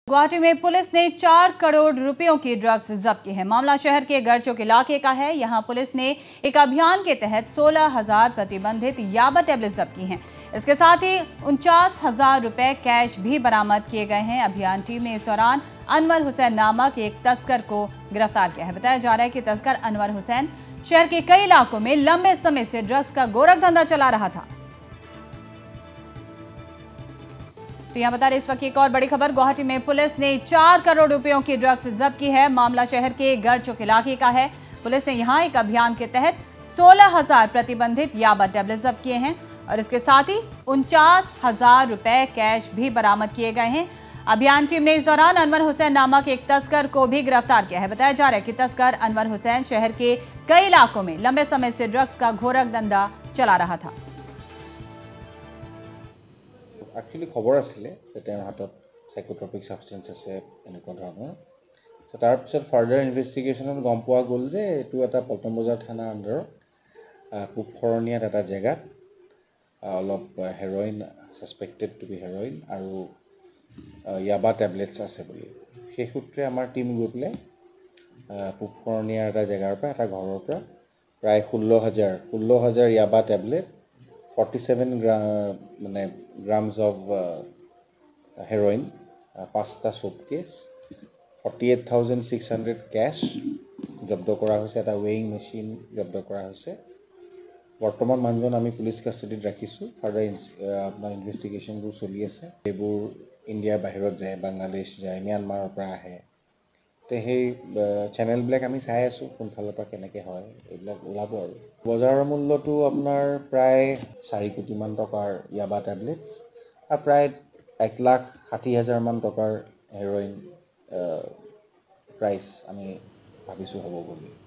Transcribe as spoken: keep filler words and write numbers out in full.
गुवाहाटी में पुलिस ने चार करोड़ रुपयों की ड्रग्स जब्त की है। मामला शहर के गरचौक इलाके का है। यहां पुलिस ने एक अभियान के तहत सोलह हजार प्रतिबंधित याबा टेबलेट जब्त की हैं। इसके साथ ही उनचास हजार रुपए कैश भी बरामद किए गए हैं। अभियान टीम ने इस दौरान अनवर हुसैन नामक एक तस्कर को गिरफ्तार किया है। बताया जा रहा है कि तस्कर अनवर हुसैन शहर के कई इलाकों में लंबे समय से ड्रग्स का गोरख धंधा चला रहा था। तो यहां बता रहे इस वक्त एक और बड़ी खबर, गुवाहाटी में पुलिस ने चार करोड़ रुपयों की ड्रग्स जब्त की है। मामला शहर के गरचौक इलाके का है। पुलिस ने यहां एक अभियान के तहत सोलह हजार प्रतिबंधित याबा टेबलेट जब्त किए हैं और इसके साथ ही उनचास हजार रुपए कैश भी बरामद किए गए हैं। अभियान टीम ने इस दौरान अनवर हुसैन नामक एक तस्कर को भी गिरफ्तार किया है। बताया जा रहा है कि तस्कर अनवर हुसैन शहर के कई इलाकों में लंबे समय से ड्रग्स का घोरक धंधा चला रहा था। एक्चुअली खबर आছিলে যে তেওঁৰ হাতত সাইকোট্ৰপিক সাবষ্টেন্স আছে এনেকুৱা ধৰণৰ। তো তাৰপিছত ফাৰ্ডাৰ ইনভেষ্টিগেশ্যনত গম পোৱা গ'ল যে এইটো এটা পল্টন বজাৰ থানাৰ আণ্ডাৰত পূবশৰণীয়াত এটা জেগাত অলপ heroin suspected to be heroin আৰু ইয়াবা টেবলেটছ আছে বুলি সেই সূত্ৰে আমাৰ টিম গৈ পেলাই পূবশৰণীয়াৰ এটা জেগাৰ পৰা এটা ঘৰৰ পৰা প্ৰায় ষোল্ল হাজাৰ ষোল্ল হাজাৰ ইয়াবা টেবলেট forty-seven মানে grams of uh, heroin, uh, pasta suitcase, forty-eight thousand six hundred cash জব্দ কৰা হৈছে, এটা weighing machine জব্দ কৰা হৈছে। বৰ্তমান মানুহজন আমি পুলিচ কাষ্টাডিত ৰাখিছোঁ। ফাৰ্ডাৰ আপোনাৰ ইনভেষ্টিগেশ্যনবোৰ চলি আছে। এইবোৰ ইণ্ডিয়াৰ বাহিৰত যায়, বাংলাদেশ যায়, ম্যানমাৰৰ পৰা আহে। তো সেই চেনেলবিলাক আমি চাই আছোঁ কোনফালৰ পৰা কেনেকৈ হয়, এইবিলাক ওলাব আৰু। বজাৰৰ মূল্যটো আপোনাৰ প্ৰায় চাৰি কোটিমান টকাৰ ইয়াবা টেবলেটছ আৰু প্ৰায় এক লাখ ষাঠি হাজাৰমান টকাৰ হেৰইন প্ৰাইচ আমি ভাবিছোঁ হ'ব বুলি।